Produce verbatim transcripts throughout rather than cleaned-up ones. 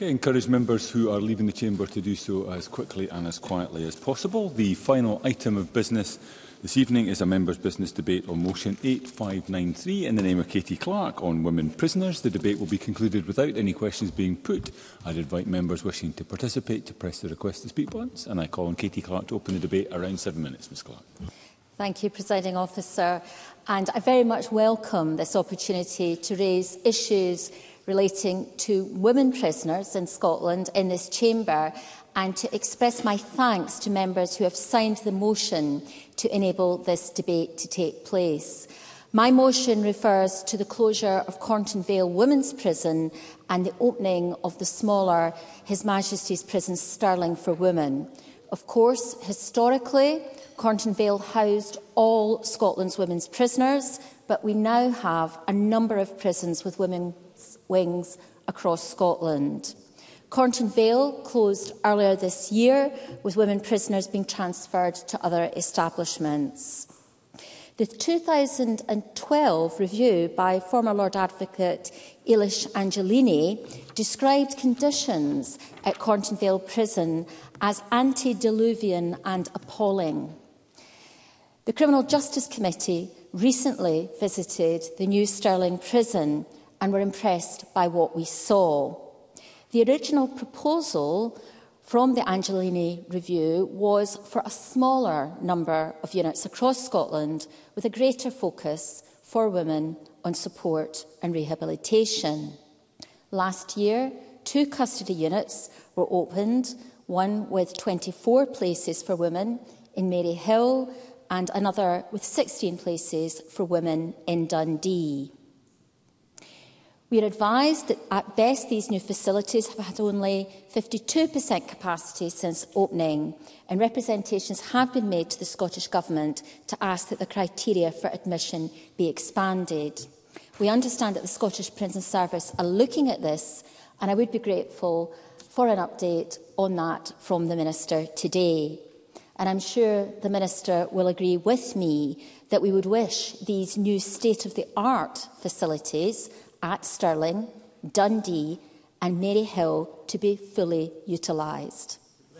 Can I encourage members who are leaving the chamber to do so as quickly and as quietly as possible. The final item of business this evening is a members' business debate on motion eight five nine three in the name of Katie Clark on women prisoners. The debate will be concluded without any questions being put. I'd invite members wishing to participate to press the request to speak buttons, and I call on Katie Clark to open the debate. Around seven minutes, Miz Clark. Thank you, Presiding Officer. And I very much welcome this opportunity to raise issues relating to women prisoners in Scotland in this chamber, and to express my thanks to members who have signed the motion to enable this debate to take place. My motion refers to the closure of Cornton Vale Women's Prison and the opening of the smaller His Majesty's Prison Stirling for Women. Of course, historically, Cornton Vale housed all Scotland's women's prisoners, but we now have a number of prisons with women's wings across Scotland. Cornton Vale closed earlier this year, with women prisoners being transferred to other establishments. The two thousand twelve review by former Lord Advocate Eilish Angelini described conditions at Cornton Vale Prison as antediluvian and appalling. The Criminal Justice Committee recently visited the new Stirling prison and were impressed by what we saw. The original proposal from the Angelini review was for a smaller number of units across Scotland, with a greater focus for women on support and rehabilitation. Last year, two custody units were opened, one with twenty-four places for women in Maryhill and another with sixteen places for women in Dundee. We are advised that at best these new facilities have had only fifty-two percent capacity since opening, and representations have been made to the Scottish Government to ask that the criteria for admission be expanded. We understand that the Scottish Prison Service are looking at this, and I would be grateful for an update on that from the Minister today. And I'm sure the Minister will agree with me that we would wish these new state-of-the-art facilities at Stirling, Dundee and Maryhill to be fully utilised.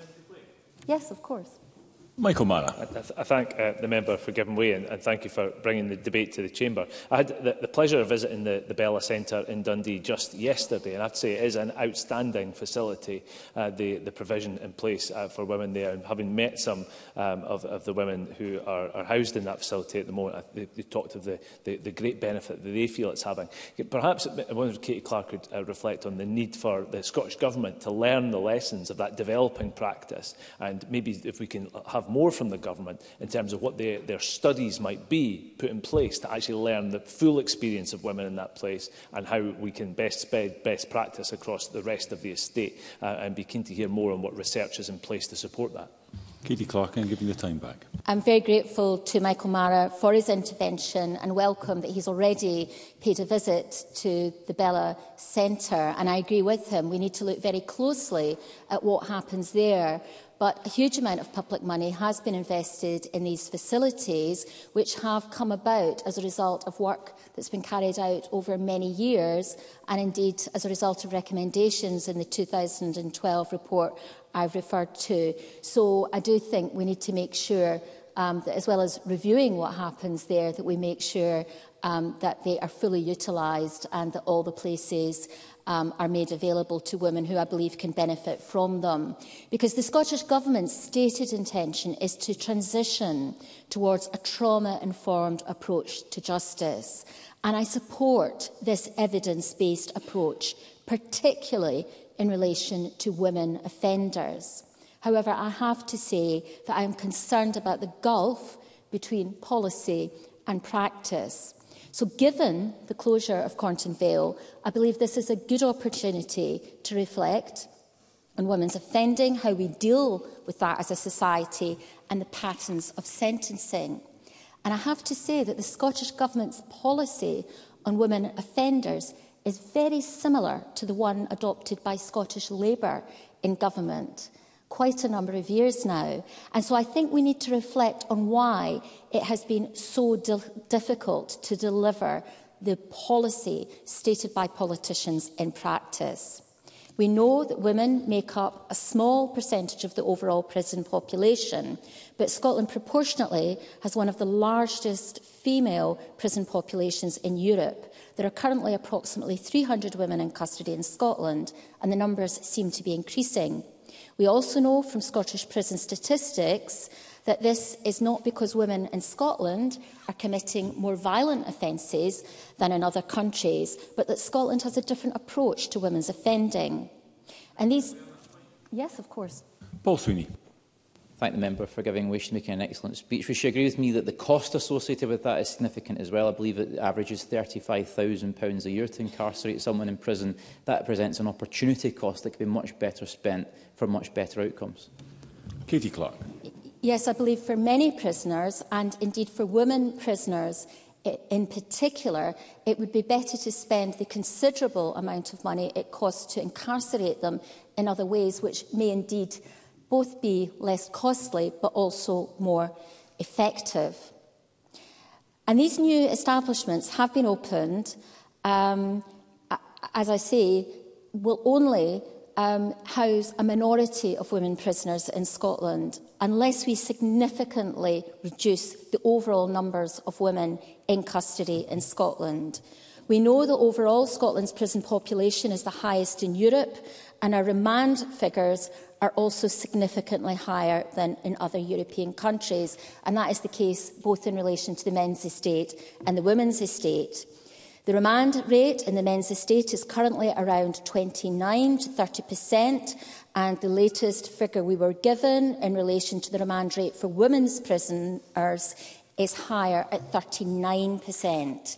Yes, of course. Michael Mara. I, th I thank uh, the member for giving way, and, and thank you for bringing the debate to the chamber. I had the, the pleasure of visiting the, the Bella Centre in Dundee just yesterday, and I have to say it is an outstanding facility, uh, the, the provision in place uh, for women there. And having met some um, of, of the women who are, are housed in that facility at the moment, uh, they, they talked of the, the, the great benefit that they feel it's having. Perhaps I wonder if Katie Clark could uh, reflect on the need for the Scottish Government to learn the lessons of that developing practice, and maybe if we can have more from the government in terms of what they, their studies might be put in place to actually learn the full experience of women in that place, and how we can best spread best practice across the rest of the estate, uh, and be keen to hear more on what research is in place to support that. Katie Clark, I'm giving you the time back. I'm very grateful to Michael Mara for his intervention, and welcome that he's already paid a visit to the Bella Centre. And I agree with him. We need to look very closely at what happens there. But a huge amount of public money has been invested in these facilities, which have come about as a result of work that's been carried out over many years, and indeed as a result of recommendations in the two thousand twelve report I've referred to. So I do think we need to make sure um, that, as well as reviewing what happens there, that we make sure um, that they are fully utilised, and that all the places Um, are made available to women who I believe can benefit from them. Because the Scottish Government's stated intention is to transition towards a trauma-informed approach to justice. And I support this evidence-based approach, particularly in relation to women offenders. However, I have to say that I am concerned about the gulf between policy and practice. So given the closure of Cornton Vale, I believe this is a good opportunity to reflect on women's offending, how we deal with that as a society, and the patterns of sentencing. And I have to say that the Scottish Government's policy on women offenders is very similar to the one adopted by Scottish Labour in government quite a number of years now. And so I think we need to reflect on why it has been so di difficult to deliver the policy stated by politicians in practice. We know that women make up a small percentage of the overall prison population, but Scotland proportionately has one of the largest female prison populations in Europe. There are currently approximately three hundred women in custody in Scotland, and the numbers seem to be increasing. We also know from Scottish prison statistics that this is not because women in Scotland are committing more violent offences than in other countries, but that Scotland has a different approach to women's offending. And these... Yes, of course. Paul Sweeney. Thank the member for giving way. She's making an excellent speech. Would she agree with me that the cost associated with that is significant as well? I believe it averages thirty-five thousand pounds a year to incarcerate someone in prison. That presents an opportunity cost that could be much better spent for much better outcomes. Katie Clark. Yes, I believe for many prisoners, and indeed for women prisoners in particular, it would be better to spend the considerable amount of money it costs to incarcerate them in other ways, which may indeed both be less costly but also more effective. And these new establishments have been opened, um, as I say, will only um, house a minority of women prisoners in Scotland unless we significantly reduce the overall numbers of women in custody in Scotland. We know that overall Scotland's prison population is the highest in Europe, and our remand figures are also significantly higher than in other European countries, and that is the case both in relation to the men's estate and the women's estate. The remand rate in the men's estate is currently around twenty-nine to thirty percent, and the latest figure we were given in relation to the remand rate for women's prisoners is higher at thirty-nine percent.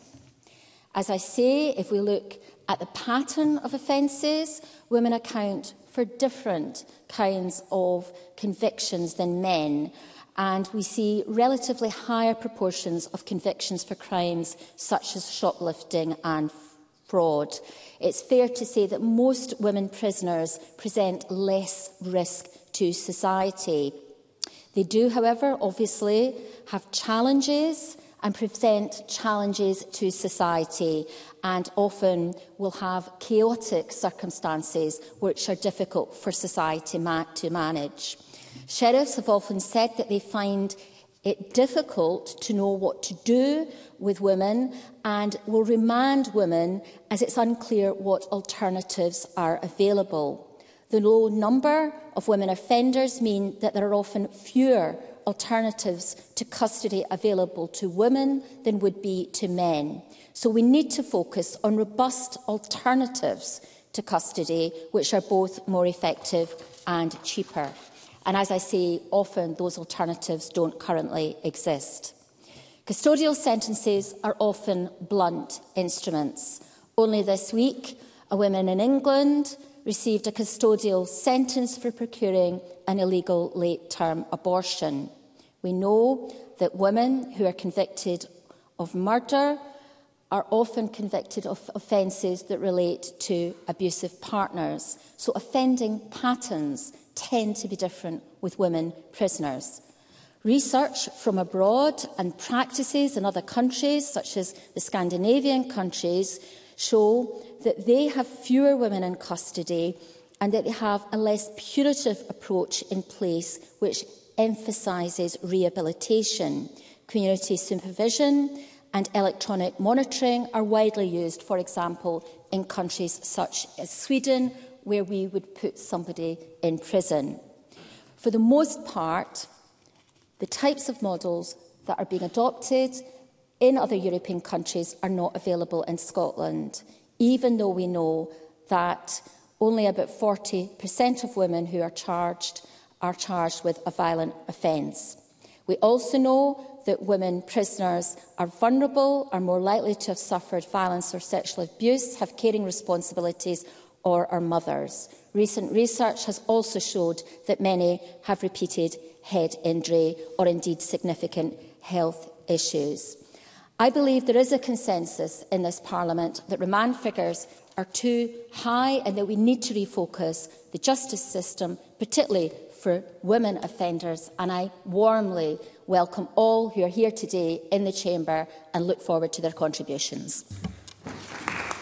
As I say, if we look at the pattern of offences, women account for different kinds of convictions than men, and we see relatively higher proportions of convictions for crimes such as shoplifting and fraud. It's fair to say that most women prisoners present less risk to society. They do, however, obviously have challenges and present challenges to society, and often will have chaotic circumstances which are difficult for society ma to manage. Sheriffs have often said that they find it difficult to know what to do with women and will remand women as it's unclear what alternatives are available. The low number of women offenders mean that there are often fewer alternatives to custody available to women than would be to men. So we need to focus on robust alternatives to custody, which are both more effective and cheaper. And as I say, often those alternatives don't currently exist. Custodial sentences are often blunt instruments. Only this week, a woman in England received a custodial sentence for procuring an illegal late-term abortion. We know that women who are convicted of murder are often convicted of offences that relate to abusive partners. So offending patterns tend to be different with women prisoners. Research from abroad and practices in other countries, such as the Scandinavian countries, show that they have fewer women in custody and that they have a less punitive approach in place which emphasises rehabilitation. Community supervision and electronic monitoring are widely used, for example, in countries such as Sweden, where we would put somebody in prison. For the most part, the types of models that are being adopted in other European countries are not available in Scotland, even though we know that only about forty percent of women who are charged are charged with a violent offence. We also know that women prisoners are vulnerable, are more likely to have suffered violence or sexual abuse, have caring responsibilities, or are mothers. Recent research has also showed that many have repeated head injury or indeed significant health issues. I believe there is a consensus in this Parliament that remand figures are too high and that we need to refocus the justice system, particularly for women offenders, and I warmly welcome all who are here today in the Chamber and look forward to their contributions.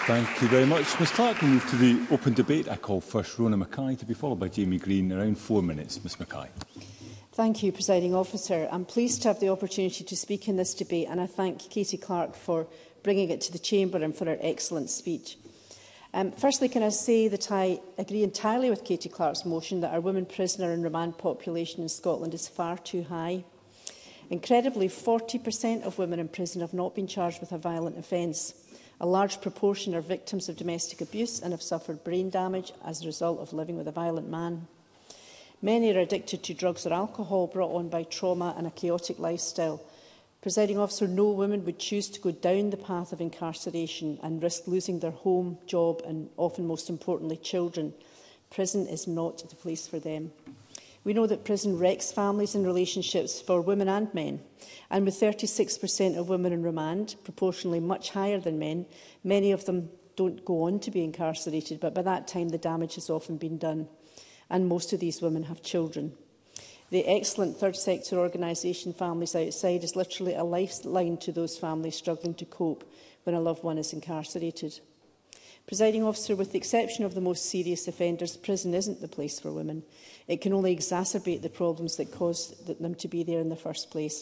Thank you very much, Miz Clark. We move to the open debate. I call first Rona Mackay to be followed by Jamie Green. Around four minutes. Miz Mackay. Thank you, Presiding Officer. I'm pleased to have the opportunity to speak in this debate, and I thank Katie Clark for bringing it to the Chamber and for her excellent speech. Um, firstly, can I say that I agree entirely with Katie Clark's motion that our women prisoner and remand population in Scotland is far too high. Incredibly, forty percent of women in prison have not been charged with a violent offence. A large proportion are victims of domestic abuse and have suffered brain damage as a result of living with a violent man. Many are addicted to drugs or alcohol brought on by trauma and a chaotic lifestyle. Presiding Officer, no woman would choose to go down the path of incarceration and risk losing their home, job and often, most importantly, children. Prison is not the place for them. We know that prison wrecks families and relationships for women and men. And with thirty-six percent of women in remand, proportionally much higher than men, many of them don't go on to be incarcerated, but by that time the damage has often been done. And most of these women have children. The excellent third sector organisation Families Outside is literally a lifeline to those families struggling to cope when a loved one is incarcerated. Presiding Officer, with the exception of the most serious offenders, prison isn't the place for women. It can only exacerbate the problems that caused them to be there in the first place.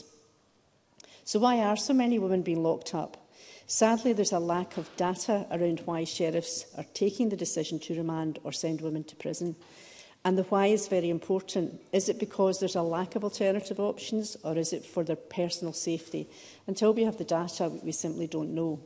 So why are so many women being locked up? Sadly, there's a lack of data around why sheriffs are taking the decision to remand or send women to prison. And the why is very important. Is it because there's a lack of alternative options, or is it for their personal safety? Until we have the data, we simply don't know.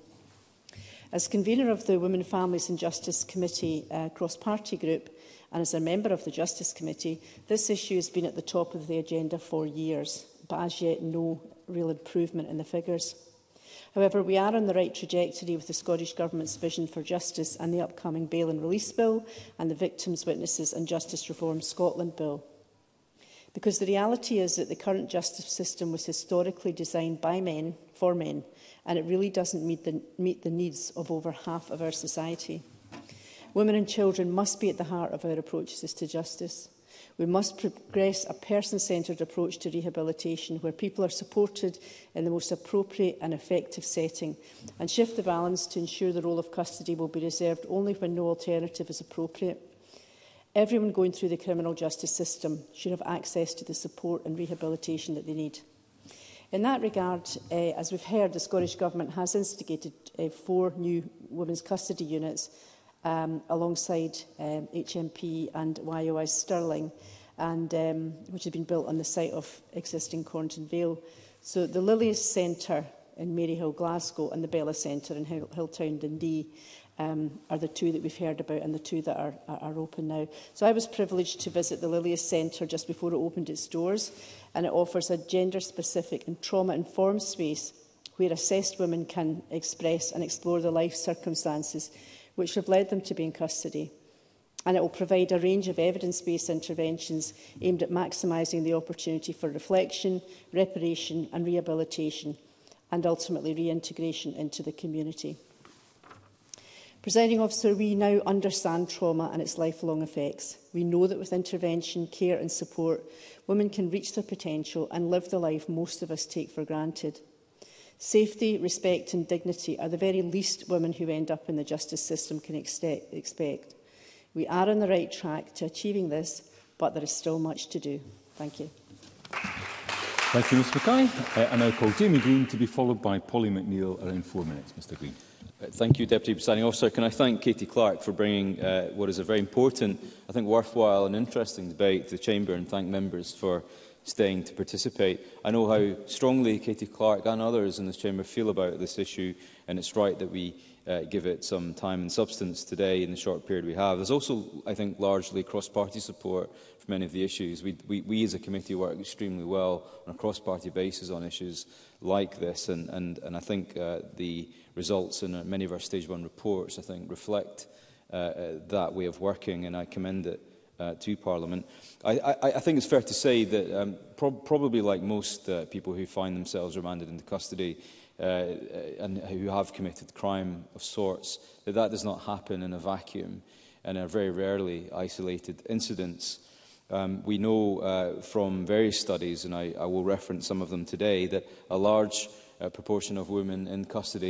As convener of the Women, Families and Justice Committee uh, cross-party group, and as a member of the Justice Committee, this issue has been at the top of the agenda for years, but as yet no real improvement in the figures. However, we are on the right trajectory with the Scottish Government's vision for justice and the upcoming Bail and Release Bill and the Victims, Witnesses and Justice Reform Scotland Bill. Because the reality is that the current justice system was historically designed by men, for men, and it really doesn't meet the, meet the needs of over half of our society. Women and children must be at the heart of our approaches to justice. We must progress a person-centred approach to rehabilitation where people are supported in the most appropriate and effective setting, and shift the balance to ensure the role of custody will be reserved only when no alternative is appropriate. Everyone going through the criminal justice system should have access to the support and rehabilitation that they need. In that regard, uh, as we've heard, the Scottish Government has instigated uh, four new women's custody units Um, alongside um, H M P and Y O I Stirling, and um, which had been built on the site of existing Cornton Vale. So the Lilies Centre in Maryhill, Glasgow, and the Bella Centre in Hill Hilltown, Dundee, um, are the two that we've heard about and the two that are, are open now. So I was privileged to visit the Lilies Centre just before it opened its doors, and it offers a gender-specific and trauma-informed space where assessed women can express and explore their life circumstances which have led them to be in custody. And it will provide a range of evidence-based interventions aimed at maximising the opportunity for reflection, reparation and rehabilitation, and ultimately reintegration into the community. Presiding Officer, we now understand trauma and its lifelong effects. We know that with intervention, care and support, women can reach their potential and live the life most of us take for granted. Safety, respect and dignity are the very least women who end up in the justice system can expect. We are on the right track to achieving this, but there is still much to do. Thank you. Thank you, Miz Mackay. Uh, I now call Jamie Green to be followed by Polly McNeill. Around four minutes. Mister Green. Thank you, Deputy Presiding Officer. Can I thank Katie Clark for bringing uh, what is a very important, I think worthwhile and interesting debate to the Chamber, and thank members for staying to participate. I know how strongly Katie Clark and others in this chamber feel about this issue, and it's right that we uh, give it some time and substance today in the short period we have. There's also, I think, largely cross-party support for many of the issues. We, we, we as a committee work extremely well on a cross-party basis on issues like this, and, and, and I think uh, the results in uh, many of our stage one reports, I think, reflect uh, uh, that way of working, and I commend it Uh, to Parliament. I, I, I think it's fair to say that um, pro probably like most uh, people who find themselves remanded into custody uh, and who have committed crime of sorts, that that does not happen in a vacuum and are very rarely isolated incidents. Um, we know uh, from various studies, and I, I will reference some of them today, that a large uh, proportion of women in custody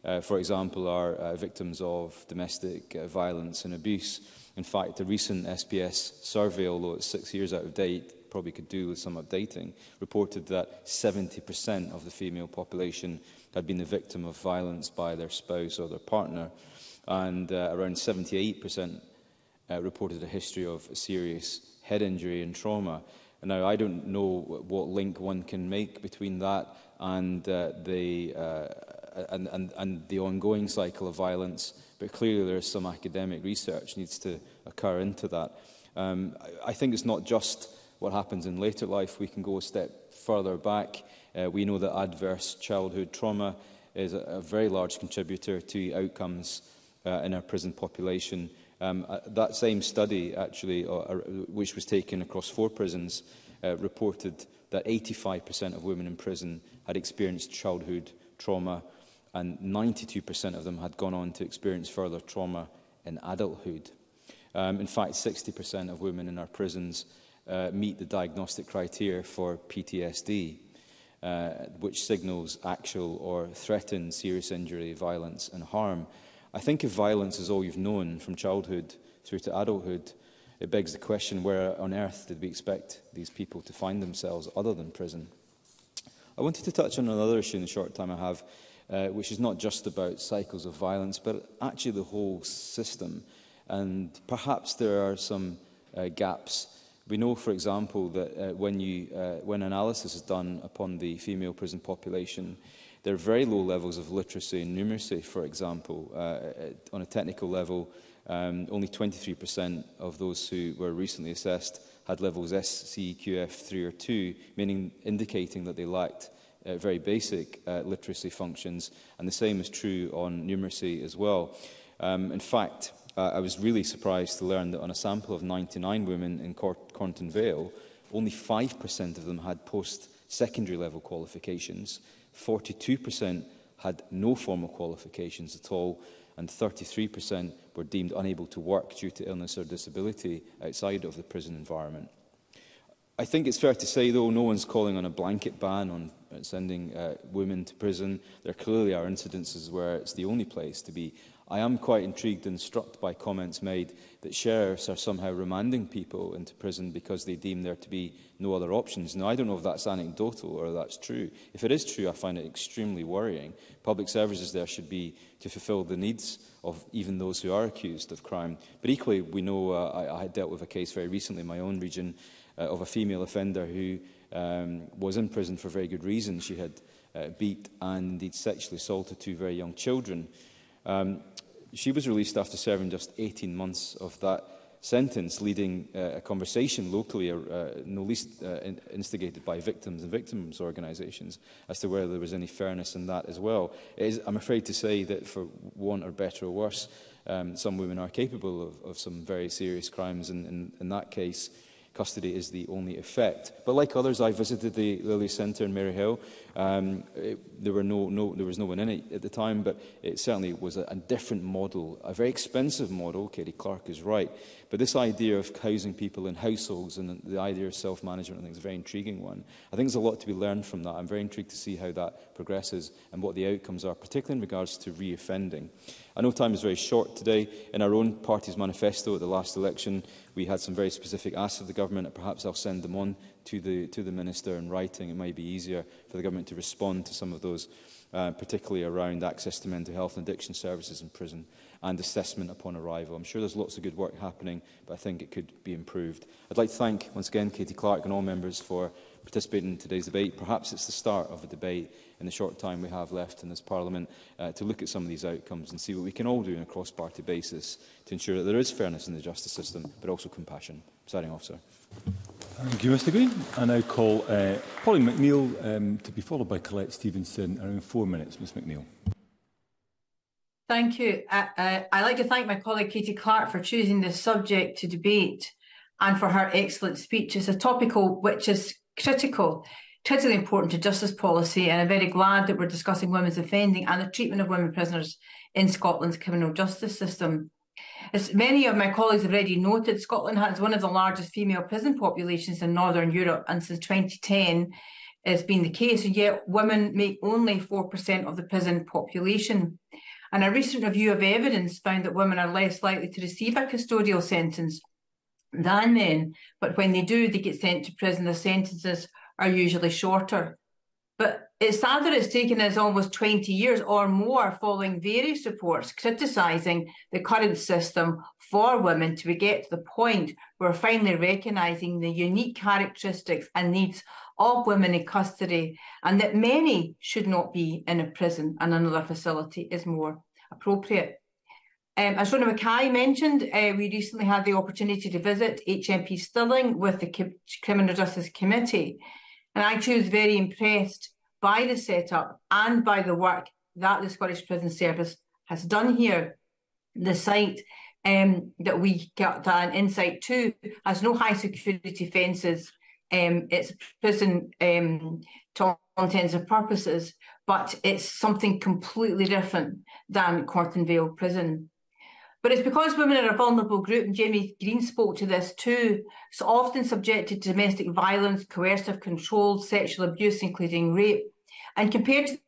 uh, for example, are uh, victims of domestic uh, violence and abuse. In fact, the recent S P S survey, although it's six years out of date, probably could do with some updating, reported that seventy percent of the female population had been the victim of violence by their spouse or their partner, and uh, around seventy-eight percent uh, reported a history of serious head injury and trauma. And now, I don't know what link one can make between that and uh, the uh, and, and, and the ongoing cycle of violence, but clearly there is some academic research needs to occur into that. Um, I, I think it's not just what happens in later life. We can go a step further back. Uh, we know that adverse childhood trauma is a, a very large contributor to outcomes uh, in our prison population. Um, uh, that same study, actually, uh, uh, which was taken across four prisons, uh, reported that eighty-five percent of women in prison had experienced childhood trauma, and ninety-two percent of them had gone on to experience further trauma in adulthood. Um, in fact, sixty percent of women in our prisons uh, meet the diagnostic criteria for P T S D, uh, which signals actual or threatened serious injury, violence and harm. I think if violence is all you've known from childhood through to adulthood, it begs the question, where on earth did we expect these people to find themselves other than prison? I wanted to touch on another issue in the short time I have, uh, which is not just about cycles of violence, but actually the whole system. And perhaps there are some uh, gaps. We know, for example, that uh, when, you, uh, when analysis is done upon the female prison population, there are very low levels of literacy and numeracy, for example. Uh, on a technical level, um, only twenty-three percent of those who were recently assessed had levels S C Q F three or two, meaning indicating that they lacked uh, very basic uh, literacy functions, and the same is true on numeracy as well. Um, in fact, uh, I was really surprised to learn that on a sample of ninety-nine women in Cor Cornton Vale, only five percent of them had post-secondary level qualifications, forty-two percent had no formal qualifications at all, and thirty-three percent were deemed unable to work due to illness or disability outside of the prison environment. I think it's fair to say, though, no one's calling on a blanket ban on sending uh, women to prison. There clearly are incidences where it's the only place to be. I am quite intrigued and struck by comments made that sheriffs are somehow remanding people into prison because they deem there to be no other options. Now, I don't know if that's anecdotal or that's true. If it is true, I find it extremely worrying. Public services there should be to fulfil the needs of even those who are accused of crime. But equally, we know, uh, I, I had dealt with a case very recently in my own region uh, of a female offender who um, was in prison for very good reason. She had uh, beat and indeed sexually assaulted two very young children. Um, she was released after serving just eighteen months of that sentence, leading uh, a conversation locally, uh, no least uh, in instigated by victims and victims' organisations, as to whether there was any fairness in that as well. It is, I'm afraid to say that, for one or better or worse, um, some women are capable of, of some very serious crimes, and in, in that case, custody is the only effect. But like others, I visited the Lily Centre in Maryhill. Um, it, there, were no, no, there was no one in it at the time, but it certainly was a, a different model, a very expensive model. Katie Clark is right. But this idea of housing people in households and the idea of self-management, I think, is a very intriguing one. I think there's a lot to be learned from that. I'm very intrigued to see how that progresses and what the outcomes are, particularly in regards to re-offending. I know time is very short today. In our own party's manifesto at the last election, we had some very specific asks of the government, and perhaps I'll send them on to the, to the Minister in writing. It might be easier for the government to respond to some of those, uh, particularly around access to mental health and addiction services in prison and assessment upon arrival. I'm sure there's lots of good work happening, but I think it could be improved. I'd like to thank, once again, Katie Clark and all members for participating in today's debate. Perhaps it's the start of a debate in the short time we have left in this Parliament uh, to look at some of these outcomes and see what we can all do on a cross-party basis to ensure that there is fairness in the justice system, but also compassion. Presiding Officer. Thank you, Mr Green. I now call uh, Polly McNeill um, to be followed by Colette Stevenson. Around four minutes, Miz McNeill. Thank you. Uh, uh, I'd like to thank my colleague Katie Clark for choosing this subject to debate and for her excellent speech. It's a topical which is critical, critically important to justice policy, and I'm very glad that we're discussing women's offending and the treatment of women prisoners in Scotland's criminal justice system. As many of my colleagues have already noted, Scotland has one of the largest female prison populations in Northern Europe, and since twenty ten, has been the case, and yet women make only four percent of the prison population. And a recent review of evidence found that women are less likely to receive a custodial sentence than men, but when they do, they get sent to prison. Their sentences are usually shorter. But it's sad that it's taken us almost twenty years or more following various reports criticising the current system for women to get to the point where we're finally recognising the unique characteristics and needs of women in custody, and that many should not be in a prison and another facility is more appropriate. Um, as Rhona Mackay mentioned, uh, we recently had the opportunity to visit H M P Stirling with the C Criminal Justice Committee, and I was very impressed by the setup and by the work that the Scottish Prison Service has done here. The site um, that we got an insight to has no high security fences. Um, it's prison um, to all intents and purposes, but it's something completely different than Corton Vale Prison. But it's because women are a vulnerable group, and Jamie Green spoke to this too, so often subjected to domestic violence, coercive control, sexual abuse, including rape. And compared to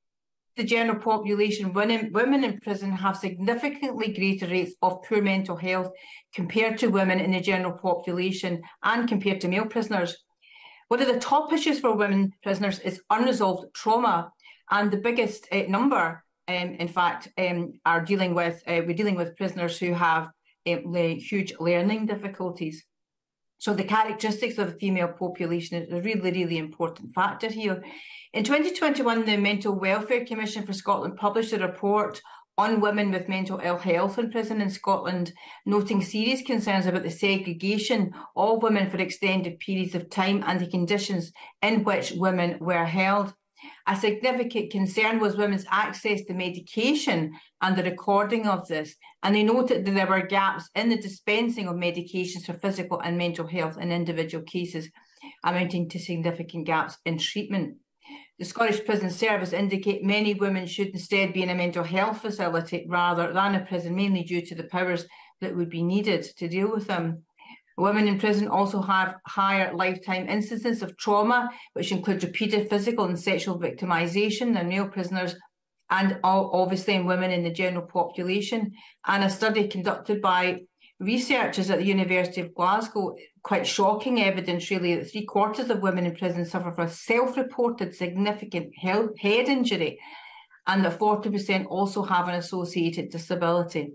the general population, women, women in prison have significantly greater rates of poor mental health compared to women in the general population and compared to male prisoners. One of the top issues for women prisoners is unresolved trauma, and the biggest uh, number, um, in fact, um, are dealing with uh, we're dealing with prisoners who have um, huge learning difficulties. So the characteristics of the female population is a really, really important factor here. In twenty twenty-one, the Mental Welfare Commission for Scotland published a report on women with mental ill health in prison in Scotland, noting serious concerns about the segregation of women for extended periods of time and the conditions in which women were held. A significant concern was women's access to medication and the recording of this, and they noted that there were gaps in the dispensing of medications for physical and mental health in individual cases, amounting to significant gaps in treatment. The Scottish Prison Service indicate many women should instead be in a mental health facility rather than a prison, mainly due to the powers that would be needed to deal with them. Women in prison also have higher lifetime instances of trauma, which include repeated physical and sexual victimisation than male prisoners, and obviously in women in the general population. And a study conducted by researchers at the University of Glasgow, quite shocking evidence really, that three quarters of women in prison suffer from self-reported significant head injury, and that forty percent also have an associated disability.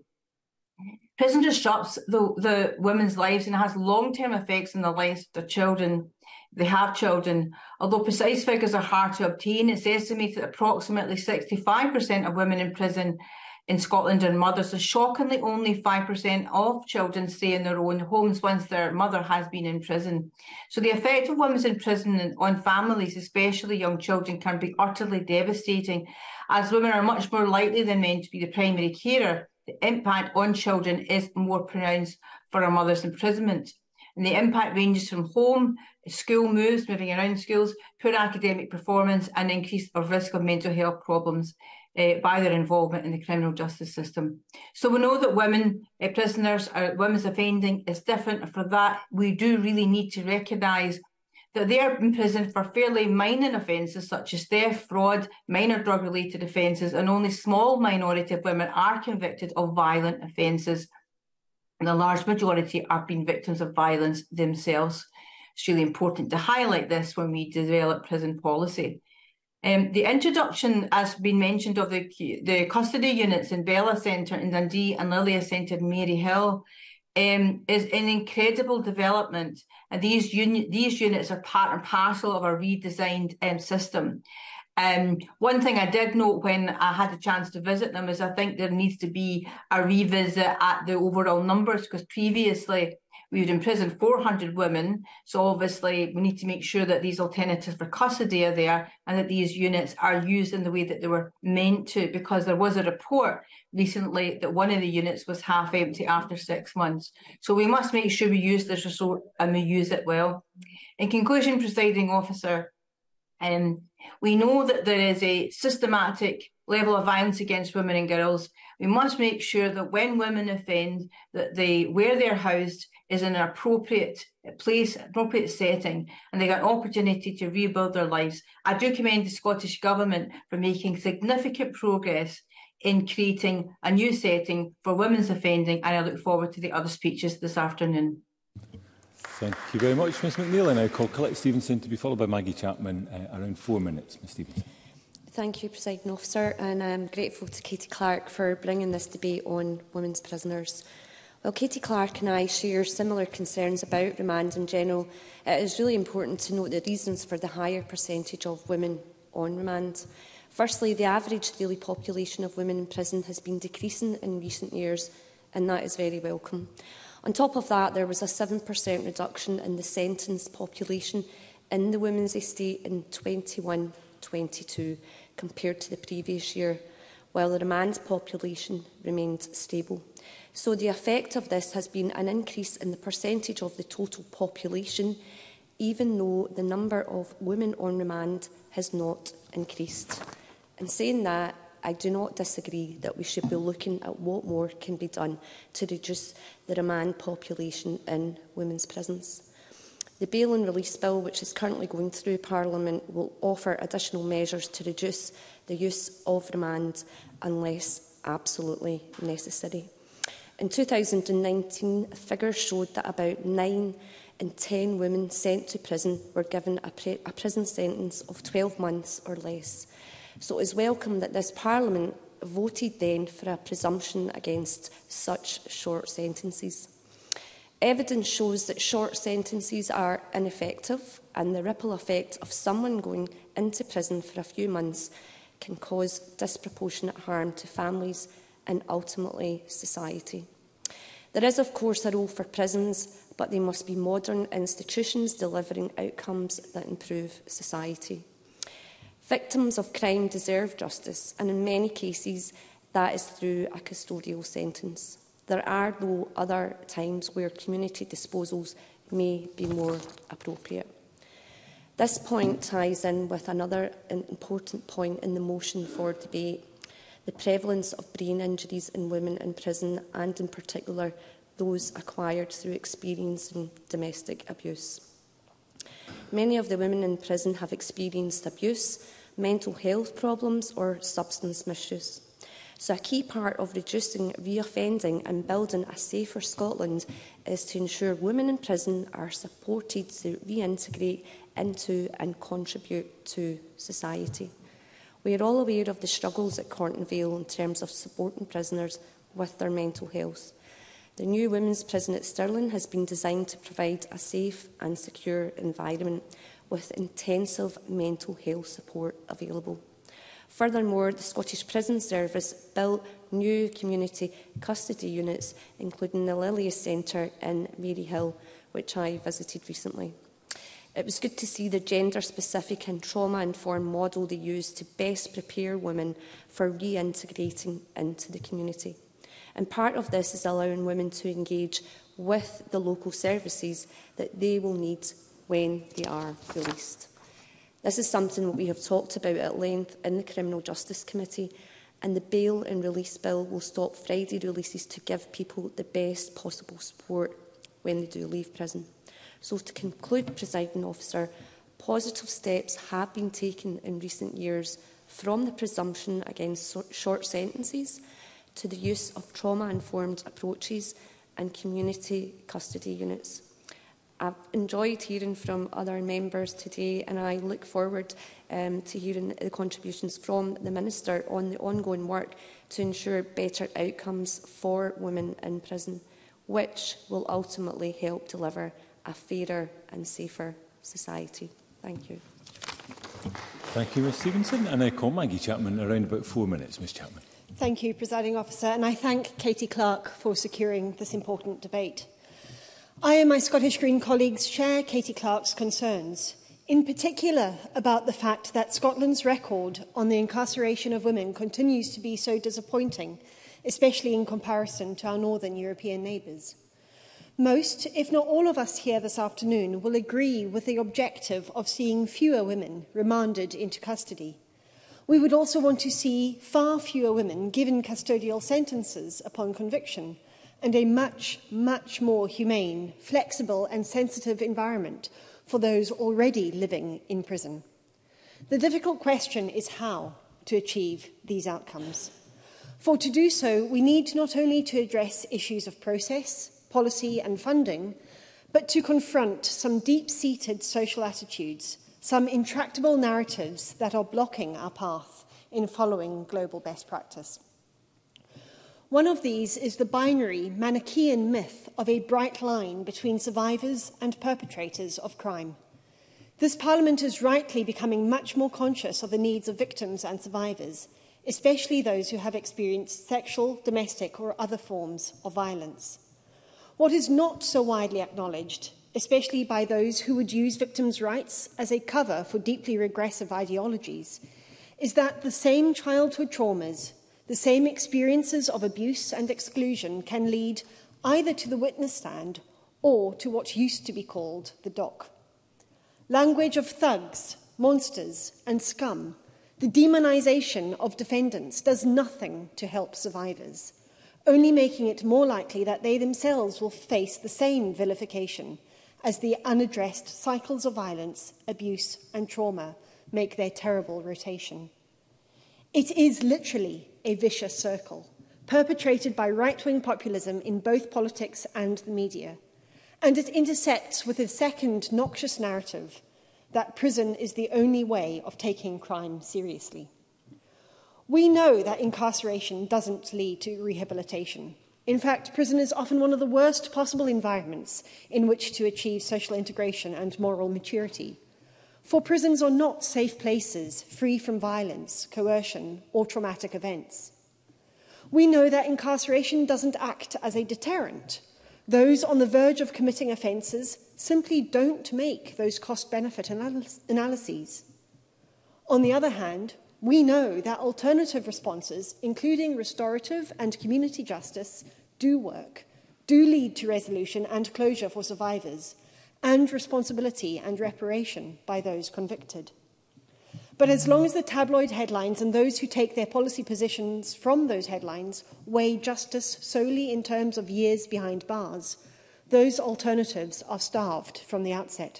Prison disrupts the, the women's lives and has long-term effects on the lives of their children. They have children. Although precise figures are hard to obtain, it's estimated that approximately sixty-five percent of women in prison in Scotland are mothers, so shockingly only five percent of children stay in their own homes once their mother has been in prison. So the effect of women in prison on families, especially young children, can be utterly devastating, as women are much more likely than men to be the primary carer. The impact on children is more pronounced for a mother's imprisonment. And the impact ranges from home, school moves, moving around schools, poor academic performance, and increase of risk of mental health problems uh, by their involvement in the criminal justice system. So we know that women uh, prisoners, or women's offending is different. And for that, we do really need to recognise that they are in prison for fairly minor offences such as theft, fraud, minor drug-related offences, and only a small minority of women are convicted of violent offences. And the large majority are being victims of violence themselves. It's really important to highlight this when we develop prison policy. Um, the introduction, as been mentioned, of the, the custody units in Bella Centre in Dundee and Lilia Centre in Maryhill Um, is an incredible development, and these uni these units are part and parcel of a redesigned um, system. Um, one thing I did note when I had the chance to visit them is I think there needs to be a revisit at the overall numbers, because previously we would imprison four hundred women. So obviously we need to make sure that these alternatives for custody are there and that these units are used in the way that they were meant to, because there was a report recently that one of the units was half empty after six months. So we must make sure we use this resource and we use it well. In conclusion, Presiding Officer, um, we know that there is a systematic level of violence against women and girls. We must make sure that when women offend, that they, where they're housed is in an appropriate place, appropriate setting, and they get an opportunity to rebuild their lives. I do commend the Scottish Government for making significant progress in creating a new setting for women's offending, and I look forward to the other speeches this afternoon. Thank you very much, Ms McNeill. I now call Colette Stevenson to be followed by Maggie Chapman. Uh, around four minutes, Ms Stevenson. Thank you, Presiding Officer, and I'm grateful to Katie Clark for bringing this debate on women's prisoners. While Katie Clark and I share similar concerns about remand in general, it is really important to note the reasons for the higher percentage of women on remand. Firstly, the average daily population of women in prison has been decreasing in recent years, and that is very welcome. On top of that, there was a seven percent reduction in the sentenced population in the women's estate in twenty-one twenty-two compared to the previous year, while the remand population remained stable. So the effect of this has been an increase in the percentage of the total population, even though the number of women on remand has not increased. In saying that, I do not disagree that we should be looking at what more can be done to reduce the remand population in women's prisons. The Bail and Release Bill, which is currently going through Parliament, will offer additional measures to reduce the use of remand unless absolutely necessary. In two thousand nineteen, figures showed that about nine in ten women sent to prison were given a, pre a prison sentence of twelve months or less. So it is welcome that this Parliament voted then for a presumption against such short sentences. Evidence shows that short sentences are ineffective, and the ripple effect of someone going into prison for a few months can cause disproportionate harm to families and ultimately society. There is, of course, a role for prisons, but they must be modern institutions delivering outcomes that improve society. Victims of crime deserve justice, and in many cases that is through a custodial sentence. There are, though, other times where community disposals may be more appropriate. This point ties in with another important point in the motion for debate: the prevalence of brain injuries in women in prison, and in particular those acquired through experience in domestic abuse. Many of the women in prison have experienced abuse, mental health problems or substance misuse. So a key part of reducing reoffending and building a safer Scotland is to ensure women in prison are supported to reintegrate into and contribute to society. We are all aware of the struggles at Cornton Vale in terms of supporting prisoners with their mental health. The new women's prison at Stirling has been designed to provide a safe and secure environment with intensive mental health support available. Furthermore, the Scottish Prison Service built new community custody units, including the Lilias Centre in Maryhill, which I visited recently. It was good to see the gender-specific and trauma-informed model they used to best prepare women for reintegrating into the community. And part of this is allowing women to engage with the local services that they will need when they are released. This is something that we have talked about at length in the Criminal Justice Committee, and the Bail and Release Bill will stop Friday releases to give people the best possible support when they do leave prison. So to conclude, Presiding Officer, positive steps have been taken in recent years, from the presumption against so short sentences to the use of trauma-informed approaches and community custody units. I've enjoyed hearing from other members today, and I look forward um, to hearing the contributions from the Minister on the ongoing work to ensure better outcomes for women in prison, which will ultimately help deliver a fairer and safer society. Thank you. Thank you, Ms Stevenson. And I call Maggie Chapman around about four minutes. Ms Chapman. Thank you, Presiding Officer, and I thank Katie Clark for securing this important debate. I and my Scottish Green colleagues share Katie Clark's concerns, in particular about the fact that Scotland's record on the incarceration of women continues to be so disappointing, especially in comparison to our northern European neighbours. Most, if not all of us here this afternoon, will agree with the objective of seeing fewer women remanded into custody. We would also want to see far fewer women given custodial sentences upon conviction and a much, much more humane, flexible and sensitive environment for those already living in prison. The difficult question is how to achieve these outcomes. For to do so, we need not only to address issues of process, policy and funding, but to confront some deep-seated social attitudes, some intractable narratives that are blocking our path in following global best practice. One of these is the binary Manichaean myth of a bright line between survivors and perpetrators of crime. This Parliament is rightly becoming much more conscious of the needs of victims and survivors, especially those who have experienced sexual, domestic or other forms of violence. What is not so widely acknowledged, especially by those who would use victims' rights as a cover for deeply regressive ideologies, is that the same childhood traumas, the same experiences of abuse and exclusion can lead either to the witness stand or to what used to be called the dock. Language of thugs, monsters and scum, the demonisation of defendants does nothing to help survivors, only making it more likely that they themselves will face the same vilification as the unaddressed cycles of violence, abuse and trauma make their terrible rotation. It is literally a vicious circle, perpetrated by right-wing populism in both politics and the media, and it intersects with a second noxious narrative that prison is the only way of taking crime seriously. We know that incarceration doesn't lead to rehabilitation. In fact, prison is often one of the worst possible environments in which to achieve social integration and moral maturity. For prisons are not safe places free from violence, coercion, or traumatic events. We know that incarceration doesn't act as a deterrent. Those on the verge of committing offences simply don't make those cost-benefit analy- analyses. On the other hand, we know that alternative responses, including restorative and community justice, do work, do lead to resolution and closure for survivors, and responsibility and reparation by those convicted. But as long as the tabloid headlines and those who take their policy positions from those headlines weigh justice solely in terms of years behind bars, those alternatives are starved from the outset.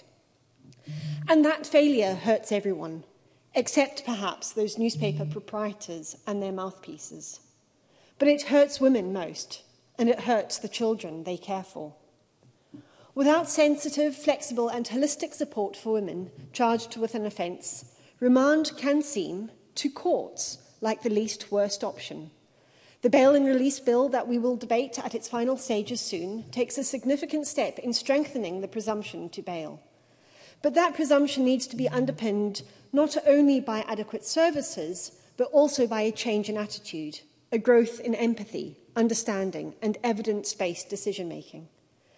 And that failure hurts everyone, except perhaps those newspaper proprietors and their mouthpieces. But it hurts women most, and it hurts the children they care for. Without sensitive, flexible and holistic support for women charged with an offence, remand can seem, to courts, like the least worst option. The Bail and Release Bill that we will debate at its final stages soon takes a significant step in strengthening the presumption to bail. But that presumption needs to be underpinned not only by adequate services, but also by a change in attitude, a growth in empathy, understanding and evidence-based decision-making.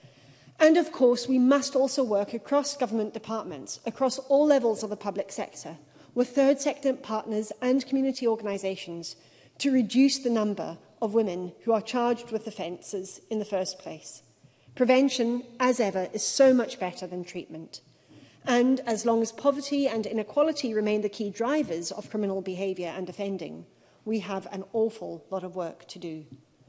And of course, we must also work across government departments, across all levels of the public sector, with third sector partners and community organisations to reduce the number of women who are charged with offences in the first place. Prevention, as ever, is so much better than treatment. And as long as poverty and inequality remain the key drivers of criminal behaviour and offending, we have an awful lot of work to do.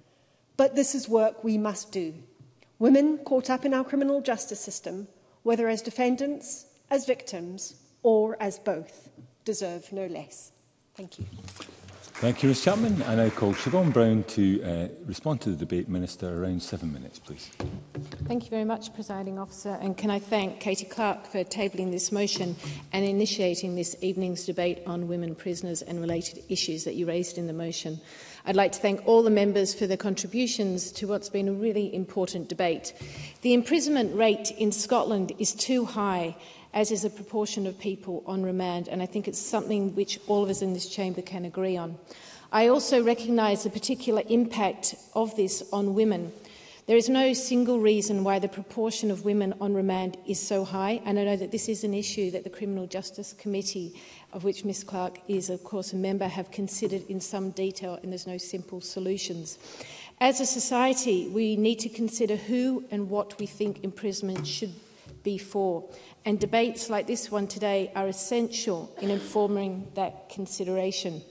But this is work we must do. Women caught up in our criminal justice system, whether as defendants, as victims, or as both, deserve no less. Thank you. Thank you, Miz Chapman. I now call Siobhan Brown to uh, respond to the debate. Minister, around seven minutes, please. Thank you very much, Presiding Officer. And can I thank Katie Clark for tabling this motion and initiating this evening's debate on women prisoners and related issues that you raised in the motion. I'd like to thank all the members for their contributions to what's been a really important debate. The imprisonment rate in Scotland is too high, as is the proportion of people on remand, and I think it's something which all of us in this chamber can agree on. I also recognise the particular impact of this on women. There is no single reason why the proportion of women on remand is so high, and I know that this is an issue that the Criminal Justice Committee, of which Miz Clark is, of course, a member, have considered in some detail, and there's no simple solutions. As a society, we need to consider who and what we think imprisonment should before. And debates like this one today are essential in informing that consideration.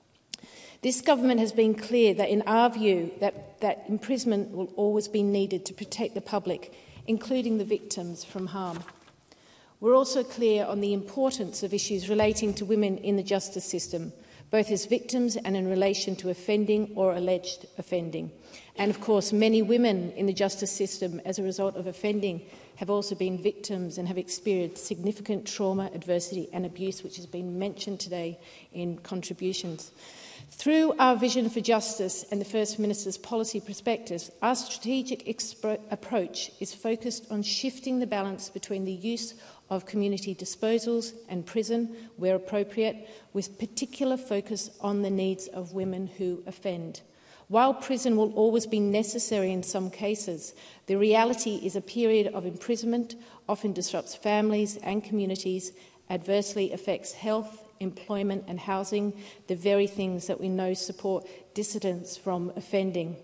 This government has been clear that, in our view, that, that imprisonment will always be needed to protect the public, including the victims, from harm. We're also clear on the importance of issues relating to women in the justice system, both as victims and in relation to offending or alleged offending. And of course, many women in the justice system, as a result of offending, have also been victims and have experienced significant trauma, adversity and abuse, which has been mentioned today in contributions. Through our Vision for Justice and the First Minister's policy prospectus, our strategic approach is focused on shifting the balance between the use of community disposals and prison, where appropriate, with particular focus on the needs of women who offend. While prison will always be necessary in some cases, the reality is a period of imprisonment often disrupts families and communities, adversely affects health, employment and housing, the very things that we know support dissidents from offending.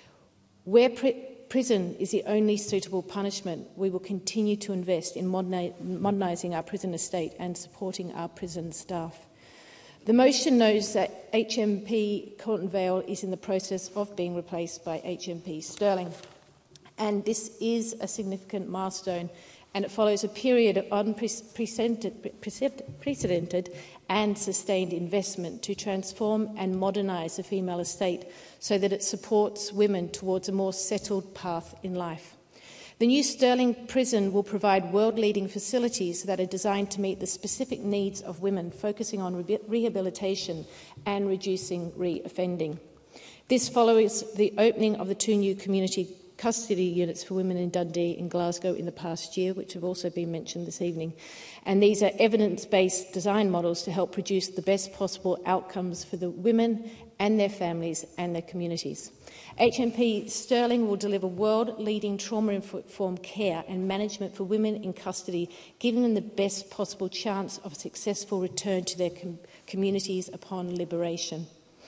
Where pri prison is the only suitable punishment, we will continue to invest in moderni modernising our prison estate and supporting our prison staff. The motion knows that H M P Cornton Vale is in the process of being replaced by H M P Sterling. And this is a significant milestone, and it follows a period of unprecedented precedented and sustained investment to transform and modernise the female estate so that it supports women towards a more settled path in life. The new Sterling prison will provide world-leading facilities that are designed to meet the specific needs of women, focusing on re rehabilitation and reducing re-offending. This follows the opening of the two new community custody units for women in Dundee and Glasgow in the past year, which have also been mentioned this evening. And these are evidence-based design models to help produce the best possible outcomes for the women and their families and their communities. H M P Sterling will deliver world-leading trauma-informed care and management for women in custody, giving them the best possible chance of a successful return to their com communities upon liberation.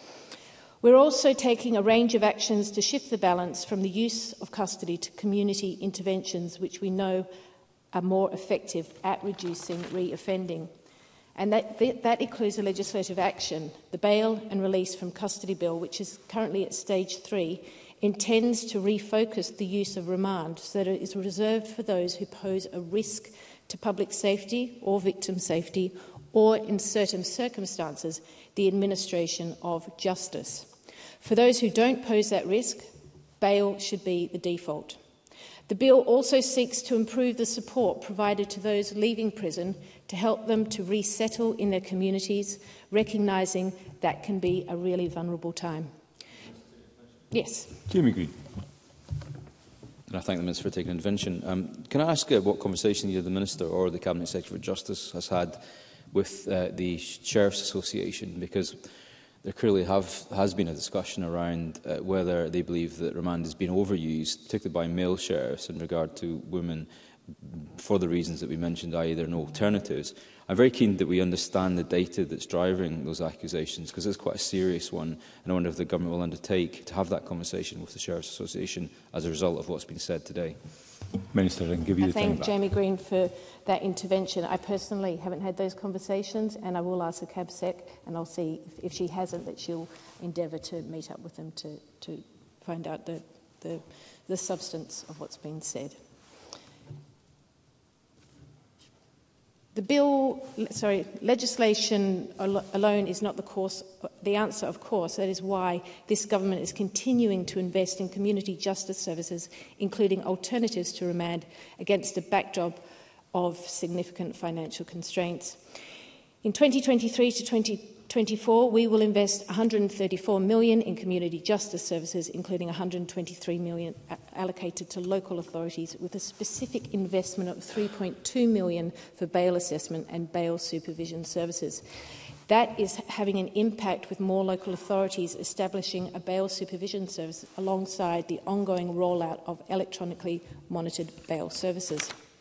We're also taking a range of actions to shift the balance from the use of custody to community interventions, which we know are more effective at reducing re-offending. And that, that includes a legislative action. The Bail and Release from Custody Bill, which is currently at stage three, intends to refocus the use of remand so that it is reserved for those who pose a risk to public safety or victim safety, or in certain circumstances, the administration of justice. For those who don't pose that risk, bail should be the default. The bill also seeks to improve the support provided to those leaving prison to help them to resettle in their communities, recognising that can be a really vulnerable time. Yes. Jamie Green. And I thank the Minister for taking intervention. Um, can I ask uh, what conversation either the Minister or the Cabinet Secretary for Justice has had with uh, the Sheriffs Association? Because there clearly have, has been a discussion around uh, whether they believe that remand has been overused, particularly by male sheriffs, in regard to women, for the reasons that we mentioned, that is there are no alternatives. I'm very keen that we understand the data that's driving those accusations, because it's quite a serious one, and I wonder if the Government will undertake to have that conversation with the Sheriffs Association as a result of what's been said today. Minister, I can give you I the time thank back. Jamie Green for that intervention. I personally haven't had those conversations, and I will ask the Cab Sec, and I'll see if, if she hasn't, that she'll endeavour to meet up with them to, to find out the, the, the substance of what's been said. The bill, sorry, legislation al alone is not the, course, the answer, of course. That is why this government is continuing to invest in community justice services, including alternatives to remand, against a backdrop of significant financial constraints. In twenty twenty-three to twenty twenty-four, we will invest one hundred and thirty-four million dollars in community justice services, including one hundred and twenty-three million dollars allocated to local authorities, with a specific investment of three point two million dollars for bail assessment and bail supervision services. That is having an impact, with more local authorities establishing a bail supervision service alongside the ongoing rollout of electronically monitored bail services.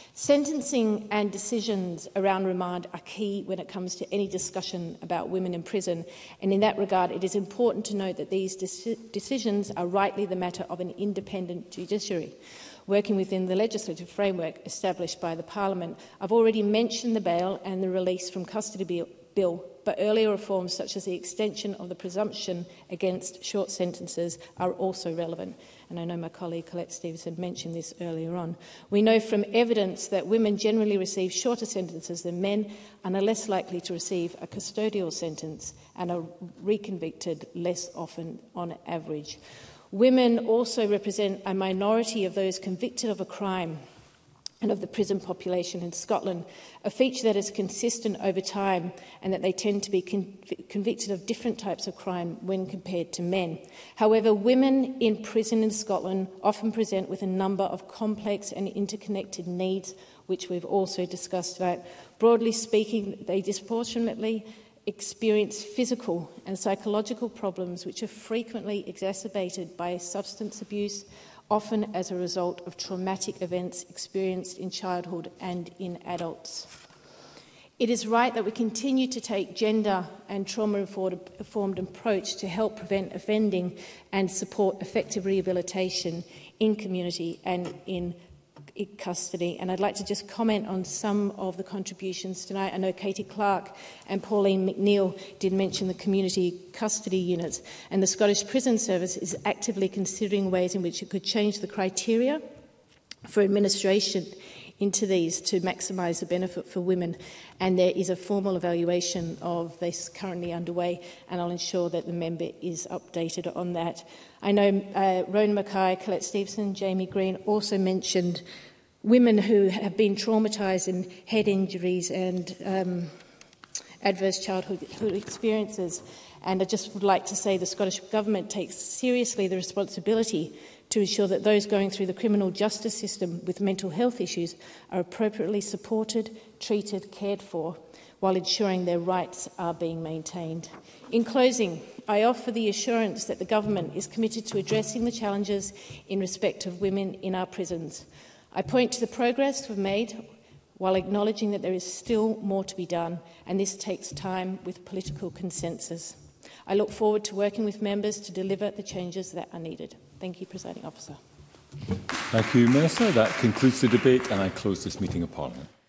Sentencing and decisions around remand are key when it comes to any discussion about women in prison, and in that regard it is important to note that these de- decisions are rightly the matter of an independent judiciary, working within the legislative framework established by the Parliament. I've already mentioned the bail and the release from custody bill, but earlier reforms such as the extension of the presumption against short sentences are also relevant. And I know my colleague Colette Stevenson mentioned this earlier on. We know from evidence that women generally receive shorter sentences than men and are less likely to receive a custodial sentence and are reconvicted less often on average. Women also represent a minority of those convicted of a crime and of the prison population in Scotland, a feature that is consistent over time, and that they tend to be con convicted of different types of crime when compared to men. However, women in prison in Scotland often present with a number of complex and interconnected needs, which we've also discussed about. Broadly speaking, they disproportionately experience physical and psychological problems which are frequently exacerbated by substance abuse, often as a result of traumatic events experienced in childhood and in adults. It is right that we continue to take gender and trauma-informed approach to help prevent offending and support effective rehabilitation in community and in custody. And I'd like to just comment on some of the contributions tonight. I know Katie Clark and Pauline McNeill did mention the community custody units, and the Scottish Prison Service is actively considering ways in which it could change the criteria for administration into these to maximise the benefit for women. And there is a formal evaluation of this currently underway, and I'll ensure that the member is updated on that. I know uh, Rowan Mackay, Colette Stevenson, Jamie Green also mentioned women who have been traumatised in head injuries and um, adverse childhood experiences. And I just would like to say the Scottish Government takes seriously the responsibility to ensure that those going through the criminal justice system with mental health issues are appropriately supported, treated, cared for, while ensuring their rights are being maintained. In closing, I offer the assurance that the Government is committed to addressing the challenges in respect of women in our prisons. I point to the progress we've made while acknowledging that there is still more to be done, and this takes time with political consensus. I look forward to working with members to deliver the changes that are needed. Thank you, Presiding Officer. Thank you, Minister. That concludes the debate, and I close this meeting of Parliament.